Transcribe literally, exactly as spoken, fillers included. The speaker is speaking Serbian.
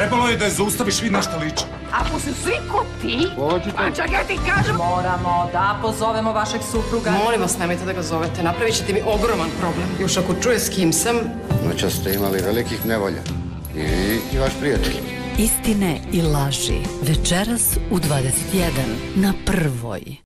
Trebalo je da je zaustaviš, vid na šta liči. Ako su svi ko ti, pa čekaj ti kažem... Moramo da pozovemo vašeg supruga. Molim vas, nemojte da ga zovete, napravit ćete mi ogroman problem. Još ako čuje s kim sam... Noća ste imali velikih nevolja. I vi i vaš prijatelj. Istine i laži. Večeras u dvadeset jedan na Prvoj.